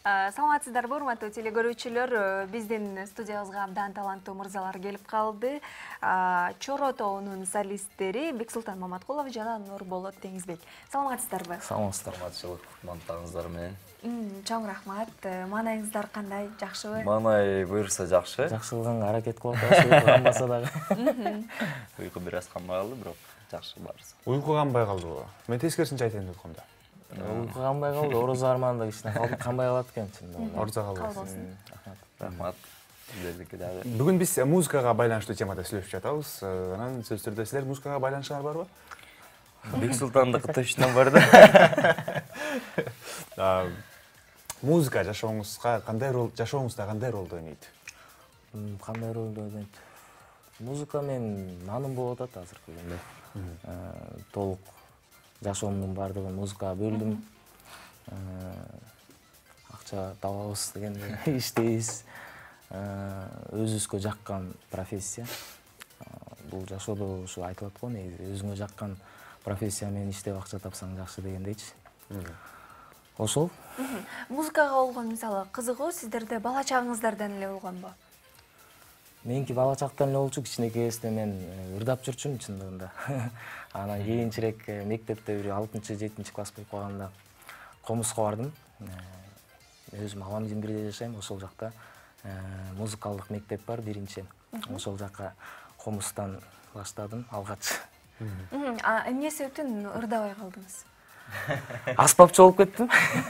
Саламатсыздарбы, урматтуу телегөрүүчүлөр, биздин студиябызга абдан таланттуу мырзалар келип калды. Чоро тобунун солисттери Бексултан Маматкулов жана Нурболот Теңизбек. Саламатсыздарбы? Саламатчылык, кутмандыгыңыздар менен. Чоң рахмат. Маанайыңыздар кандай? Жакшыбы? Маанай буюрса жакшы. Жакшылыгыңа аракет кылып атабыз, канбаса дагы. Уйку бир аз канбай калды, бирок жакшы баарысы. Уйку канбай калдыбы? Мен тескерисинче айтайын деп койдум. Уйку канбай калды, орозо арманда кичине канбай калат экен чындыгында. Орозо калбасын. Рахмат. Сиздердики дагы. Бүгүн биз музыкага байланыштуу темада сүйлөшүп жатабыз. Анан сөздөрдө силер музыкага байланышыңар барбы? Бексултандыкы точно бар да. Музыка жашооңузда кандай ролду ойнойт? Кандай ролду ойнойт? Музыка мен наным болуп атат азыркы күндө. Толук жашоомдун бардыгын музыкага бөлдүм. Акча табабыз дегенде иштейбиз. Өзүбүзгө жаккан профессия. Бул жашоодо ушу айтылат го, негизи өзүңө жаккан профессия менен иштеп акча тапсаң жакшы дегендейчи. Ошол. Музыкага болгон мисалы кызыгуу сиздерде бала чагыңыздардан эле болгонбу? Меники бала чактан эле болчу, кичинекей кезде мен ырдап жүрчүмүн чындыгында. Анан кийинчерээк мектепте бир 6-7 класс болуп калганда Комуска бардым. Өзүм апам менен бирге жашайм, ошол жакта музыкалдык мектеп бар, биринчи. Ошол жака Комустан баштадым алгач. Эмне себептен ырдабай калдыңыз? Аспапчы болуп кеттим.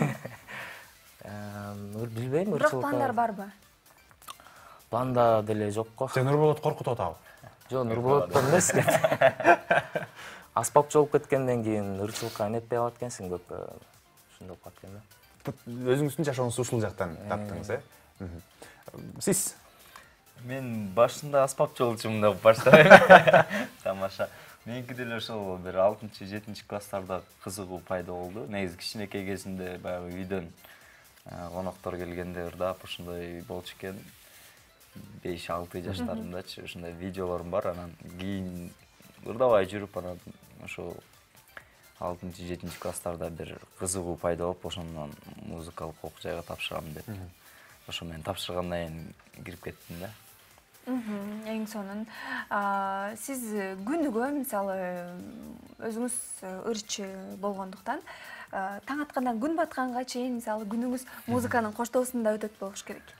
Билбейм, Бирок пландар барбы? Планда деле жокко. Сен Нурболот коркутуп атабы? Жок, Нурболоттон эмес. Аспапчы болуп кеткенден кийин ырчылыкка эметпей калат экенсиң көп. Ушундай болуп калат экен да. Өзүңүздүн жашооңузду ушул жактан таптыңыз, Сиз? Мен башында аспапчы болчумун деп баштайм. Тамаша. Меники деле ошол бир 6-7 класстарда кызыгуу пайда болду. Негизи кичинекей кезинде баягы үйдөн коноктор келгенде ырдап ушундай болчу экен. 5-6 жаштарымдачы ушундай видеолорум бар. Анан кийин ырдабай жүрүп, анан ошо 6-7 класстарда бир кызыгуу пайда болуп, ошондон музыкалык окуу жайга тапшырам деп. Ошо мен тапшыргандан кийин кирип кеттим да. Эң сонун. Сиз күнүгө мисалы өзүңүз ырчы болгондуктан таң аткандан күн батканга чейин мисалы күнүңүз музыканын коштоосунда өтөт болуш керек.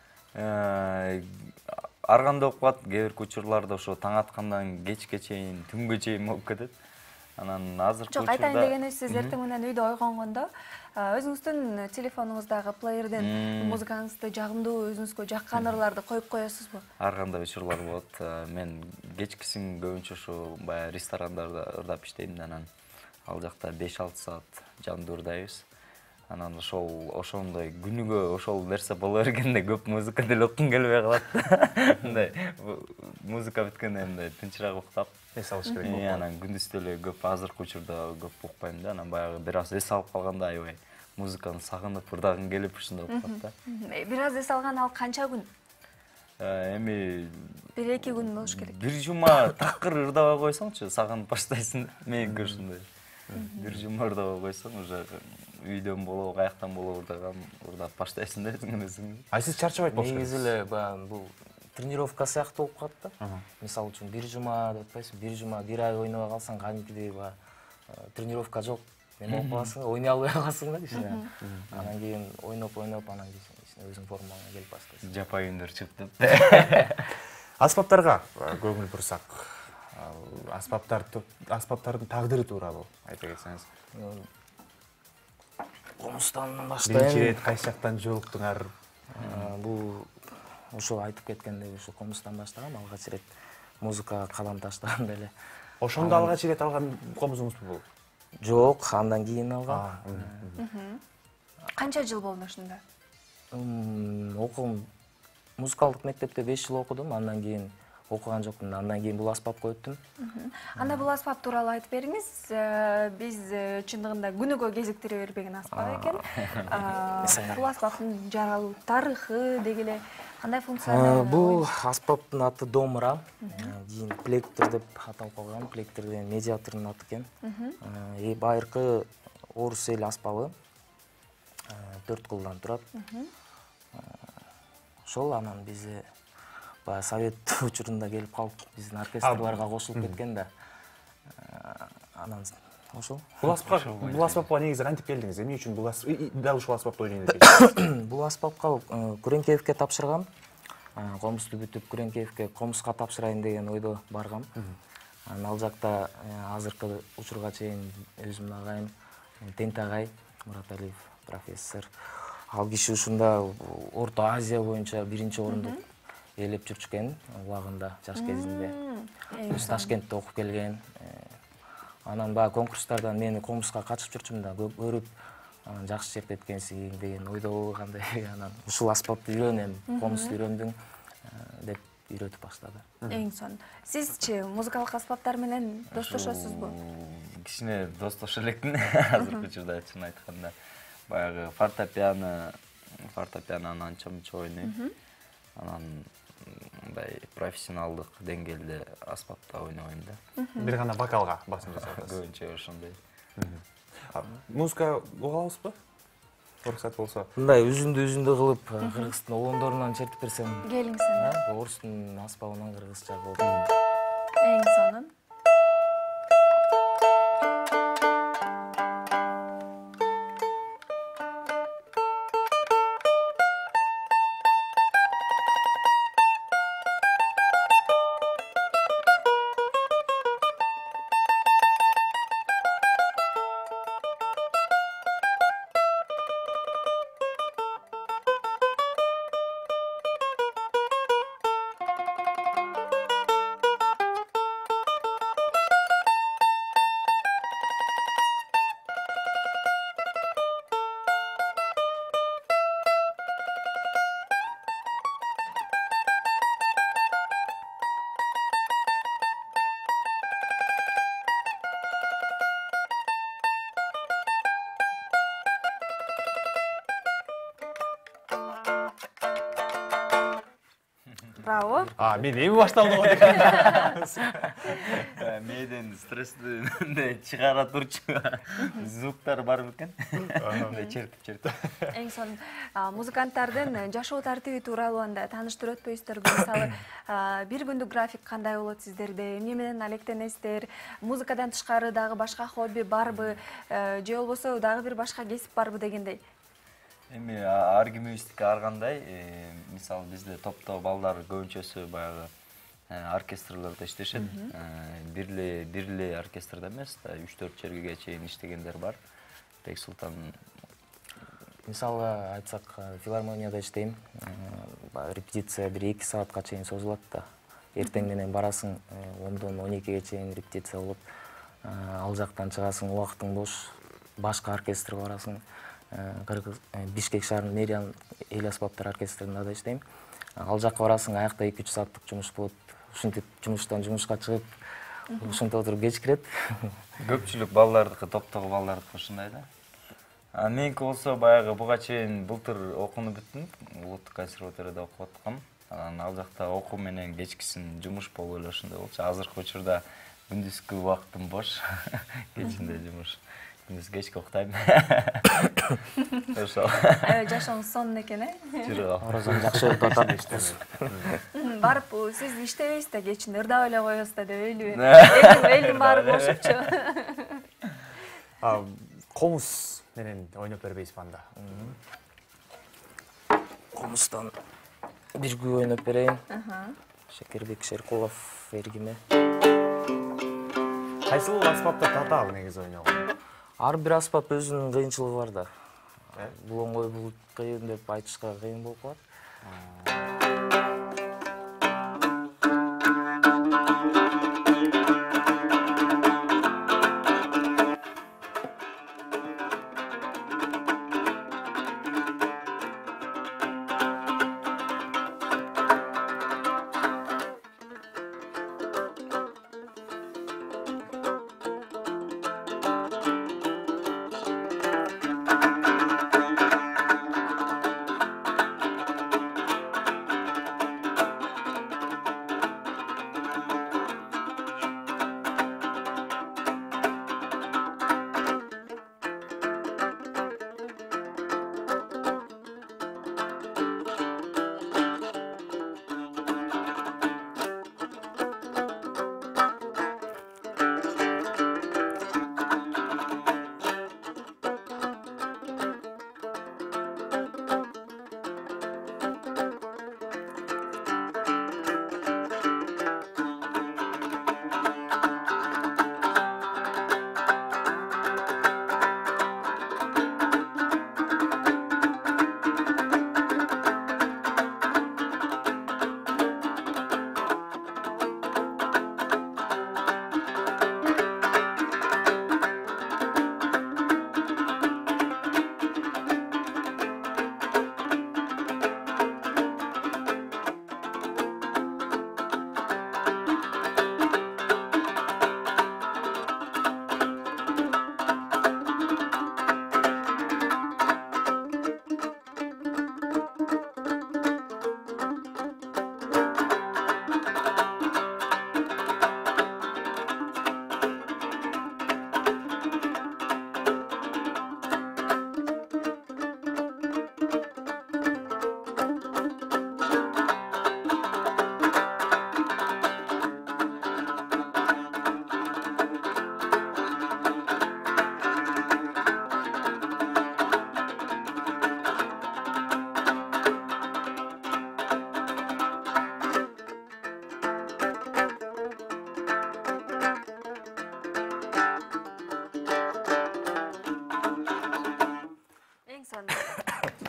Ар кандай болуп калат, кээ бир учурларда ошо таң аткандан кечке чейин, түнгө чейин болуп кетет. Анан азыркы учурда Жок, айтайын дегени сиз эртең менен үйдө ойгонгондо өзүңүздүн телефонуңуздагы плеерден музыкаңызды жагымдуу, өзүңүзгө жаккан ырларды коюп коесузбу? Ар кандай учурлар болот. Мен кечкисин көбүнчө ошо баягы ресторандарда ырдап иштейм да, анан ал жакта 5-6 саат жандуу ырдайбыз. Анан ошондой күнүгө ошол нерсе боло бергенде көп музыка деле уккум келбей калат. Мындай музыка бүткөндө мындай тынчыраак уктап Эс алыш керек болуп калат. Анан күндүз деле көп, азыркы учурда көп укпайм да. Анан баягы бир аз эс алып калганда аябай музыканы сагынып ырдагым келип ушундай болуп калат да. Бир аз эс алган ал канча күн? Эми 1-2 күн болуш керек. бир жума такыр ырдабай койсоңчу сагынып баштайсың да. Меники ушундай. Бир жума ырдабай койсоң уже үйдөн болобу, каяктан болобу ырдап баштайсың да өзүң. Сиз чарчабайт болуш керек. Негизи эле баягы бул тренировка сыяктуу болуп калат да. Мисалы үчүн бир жума деп атпайсың, бир жума, бир ай ойнобой калсаң, кадимкидей баягы тренировка жок. Эме болуп каласың, ойной албай каласың да кичине. Анан кийин ойноп, анан кийин өзүң формаңа келип баштайсың. Жапай үндөр чыгып деп. Аспаптарга көңүл бурсак, аспаптардын тагдыры тууралуу айта кетсеңиз. Комустан Биринчи баштайм. рет кайсы жактан жолуктуңар? Бул ошо айтып кеткендей, ошо Комустан баштагам, алгач ирет музыкага кадам таштаганда эле. Ошондо алгач ирет алган комузуңузбу бул? Жок, андан кийин алгам. Канча жыл болду ошондо? Окугум музыкалдык мектепте 5 жыл окудум, андан кийин окуган жокмун. Андан кийин бул аспапка өттүм. Анда бул аспап тууралуу айтып бериңиз. Биз чындыгында күнүгө кезиктире бербеген аспап экен. Бул аспаптын жаралуу тарыхы деги эле кандай функцияда? Бул аспаптын аты домра. Кийин плектр деп аталып калган. Плектр деген медиатордун аты экен. Байыркы орус эл аспабы. 4 кылдан турат. Ошол анан бизи баягы совет учурунда келип калып биздин оркестрларга кошулуп кеткен да. Анан ошол. Бул аспапка негизи кантип келдиңиз? Эмне үчүн дал ушул аспапты ойнойт экенсиз? Бул аспапка Күреңкеевке тапшыргам. Комусту бүтүп Күреңкеевке комуска тапшырайын деген ойдо баргам. Анан ал жакта азыркы учурга чейин өзүмдүн агайым Тент агай Мураталиев профессор. Ал киши ушунда Орто Азия боюнча 1-орундук ээлеп жүрчүкен убагында жаш кезинде. Ташкентте окуп келген. Анан баягы конкурстардан мени комуска катышып жүрчүмүн да, көрүп анан жакшы чертет экенсиң деген ойдо болгандай. Анан ушул аспапты үйрөнөм, комусту үйрөндүң деп үйрөтүп баштады. Эң сонун. Сизчи музыкалык аспаптар менен достошосузбу? Кичине достош электин азыркы учурда, чын айтканда. Баягы фортепиано анча мынча ойнойм. Анан мындай профессионалдык деңгээлде аспапта ойнобойм да. Бир гана вокалга басым жасайсыз. Көбүнчө ошондой. Музыка уга аласызбы? Уруксат болсо. Мындай үзүндү кылып кыргыздын олондорунан чертип берсем. Келиңсиң. Орустун аспабынан кыргызча кылып. Эң сонун. Браво. Мен эми башталды го деп. Мээден стрессти чыгара турчу звуктар бар бекен. Чертип. Эң сонун. Музыканттардын жашоо тартиби тууралуу анда тааныштырып өтпөйсүздөрбү? Мисалы, бир күндүк график кандай болот сиздерде? Эмне менен алектенесиздер? Музыкадан тышкары дагы башка хобби барбы? Же болбосо дагы бир башка кесип барбы дегендей? Эми ар кимибиздики ар кандай. Мисалы бизде топто балдар көбүнчөсү баягы оркестрлерде иштешет. Бир эле оркестрде эмес, 3-4 жерге чейин иштегендер бар. Бек Султан. Мисалы айтсак, филармонияда иштейм. Репетиция 1-2 саатка чейин созулат да. Эртең менен барасың, 10-дон 12ге чейин репетиция болот. Ал жактан чыгасың, убактың бош, башка оркестрге барасың. Бишкек шаарынын Мериан эл аспаптар оркестринде да иштейм. Ал жакка барасың, аякта 2-3 сааттык жумуш болот. Ушинтип жумуштан жумушка чыгып, ушинтип отуруп кечкирет. Көпчүлүк балдардыкы, топтогу балдардыкы ушундай да. Меники болсо баягы буга чейин былтыр окууну бүттүм. Улуттук консерваторияда окуп аткам. Анан ал жакта окуу менен кечкисин жумуш болуп эле ошондой болчу. Азыркы учурда күндүзгү убактым бош, кечинде жумуш. Күндүз кечке уктайм. Ошол. Жашооңуз сонун экен, Жок. Оразан жакшы өтүп атат. Барып, сиз иштебейсиз да кечинде, ырдап эле коесуз да деп ойлойм. Элдин баары болушупчу. Комус менен ойноп бербейсизби анда? Комустан бир күй ойноп берейин. Шекербек Шеркулов эргиме. Кайсыл аспапта татаал негизи ойногон? Ар бир аспап өзүнүн кыйынчылыгы бар да. Бул оңой, бул кыйын деп айтышка кыйын болуп калат.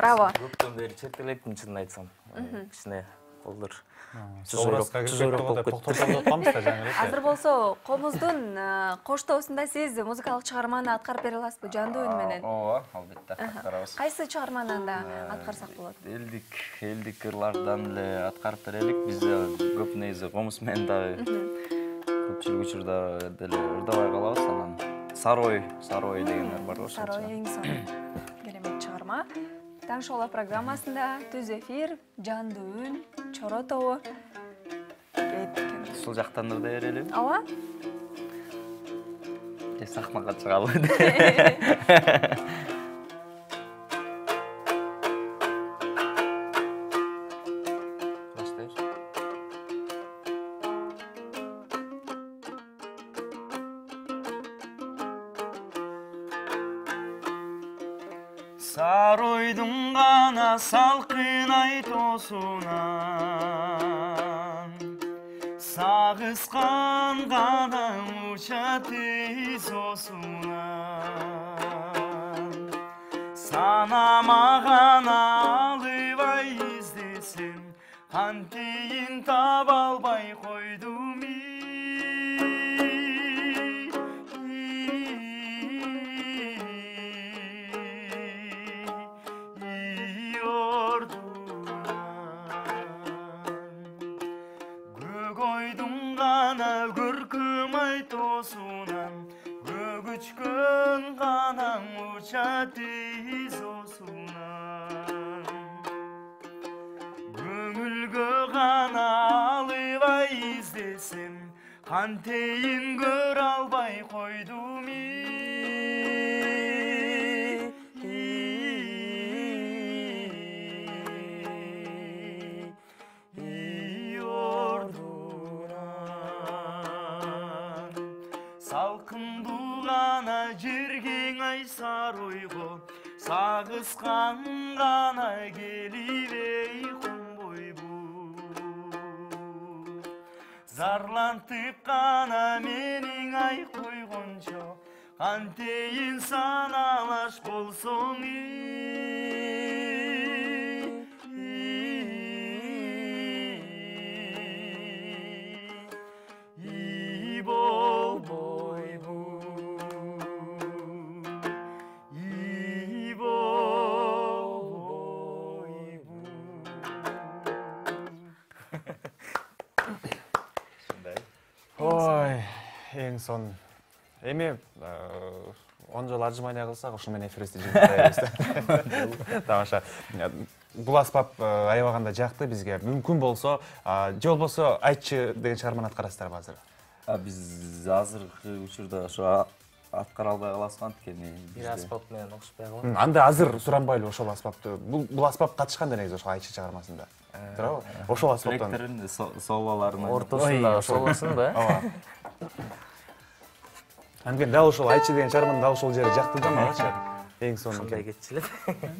Браво. Көптөн бери чет электим чынын айтсам. Кичине колдор Образга кирип токтотуп атканбыз да жаңы эле. Азыр болсо комуздун коштоосунда сиз музыкалык чыгарманы аткарып бере аласызбы жандуу үн менен? Ооба, албетте аткарабыз. Кайсы чыгарманы анда аткарсак болот? Элдик ырлардан эле аткарып берелик. Бизде көп негизи комуз менен дагы көпчүлүк учурда деле ырдабай калабыз. Анан Сарой дегендер бар го. Сарой эң сонун керемет чыгарма. Таң шола программасында түз эфир, жандуу үн, чоро тобу. Ушул жактан ырда берели. Ооба. Же сахнага чыгалы. Саройдун гана салкын айтосунан сагыскан гана уча тез осунан санамаган алыбай издесем кантейин таба албай койдум Көчкөн гана уча тез осунан көңүлгө гана алыбай издесем кантейин көрө албай койдум Жиргең ай Саройго сагыскан гана келибей кумбойбу зарлантып гана менин ай койгончо кантейин саналаш болсоң Ой, эң сон. Эми 10 жыл ажымайна кылсак, ушу менен эфирибизди жыйынтайбыз. Тамаша. Бул аспап аябаганда жакты бизге. Мүмкүн болсо, же болбосо айтчы деген чыгарманы аткарасыздарбы азыр? Биз азыркы учурда ошо аткара албай калабыз анткени. Бир аспап менен окшошпой калат. Анда азыр суранбайлы ошол аспапты. Бул аспап катышканда негизи ошол айтчы чыгармасында. Туурабы? Ошол аспаптан. Тректорун сололарын ортосунда солосун да? Ооба. Анткени дал ошол айтчы деген чыгарманын дал ошол жери жакты да магачы. Эң сонун. Кандай кетчү эле.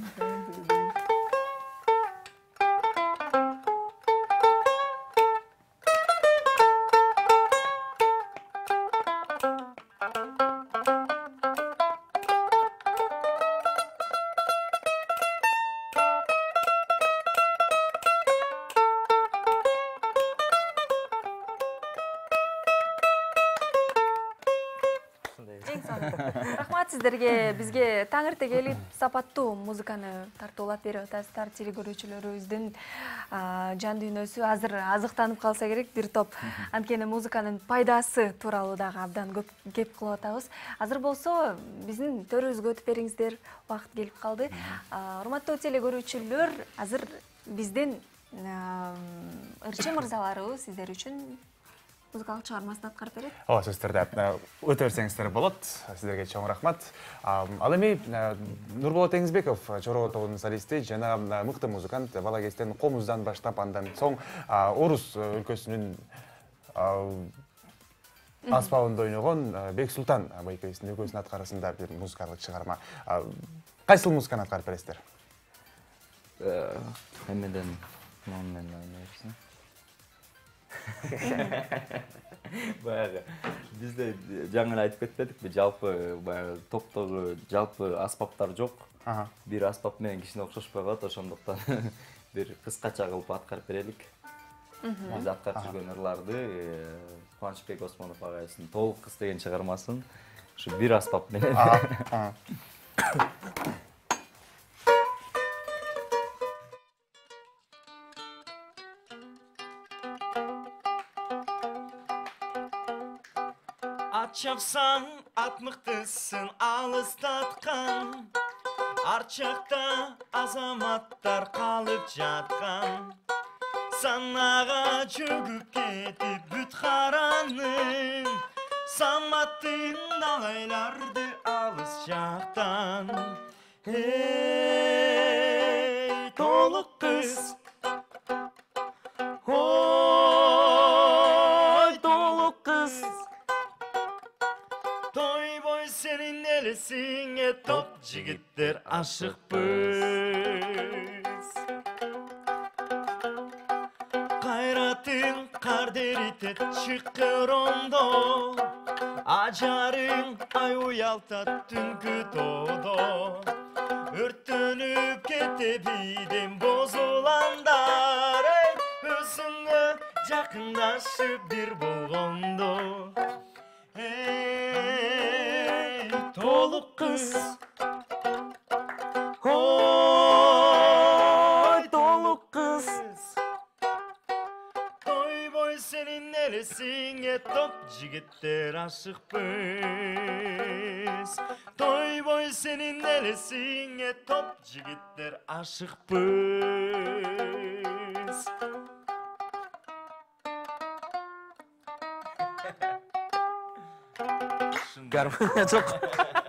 Рахмат сиздерге, бизге таң эрте келип сапаттуу музыканы тартуулап берип атасыздар. Телекөрүүчүлөрүбүздүн жан дүйнөсү азыр азыктанып калса керек бир топ. Анткени музыканын пайдасы тууралуу дагы абдан көп кеп кылып атабыз. Азыр болсо биздин төрүбүзгө өтүп бериңиздер, убакыт келип калды. Урматтуу телекөрүүчүлөр, азыр биздин ырчы мырзаларыбыз сиздер үчүн музыкалык чыгармасын аткарып берет. Ооба, сөздөр өтө берсеңиздер болот. Сиздерге чоң рахмат. Ал эми Нурболот Эңизбеков, Чоро тобунун солисти жана мыкты музыкант, бала кезден комуздан баштап андан соң Орус өлкөсүнүн аспабында ойногон Бексултан байкебиздин өлкөсүнүн аткарысында бир музыкалык чыгарма. Кайсыл музыканы аткарып бересиздер? Эмеден мен ойнойсун. Баягы бизде жаңы айтып кетпедикпи, жалпы баягы топтогу жалпы аспаптар жок. Бир аспап менен кичине окшошпой калат, ошондуктан бир кыскача кылып аткарып берелик. Биз аткарып жүргөн ырларды Кубанычбек Осмонов агайыбыздын толук кыз деген чыгармасын ушу бир аспап менен. Ат чапсаң, ат мыктысын алыстаткан, арчакта азаматтар калып жаткан. Санага чөгүп кетип бүт каранын, саматтың ағайларды алыс жақтан. Эй, толық қыз, ой, толық қыз, той бой сенің елесіңе топ жігіттер ашықпыз. Қайратың қардеритет шыққырондо, ажарың ай уялтат түнгі тодо. Өрттөнүп кете биден бозуландар, өзүңө жакындашып бир болгондо. Эй, толук кыз, ой, толук кыз, тойбой сенин элесиңе топ жигиттер ашыкпыз. Тойбой сенин элесиңе топ жигиттер ашыкпыз. Гармония жок.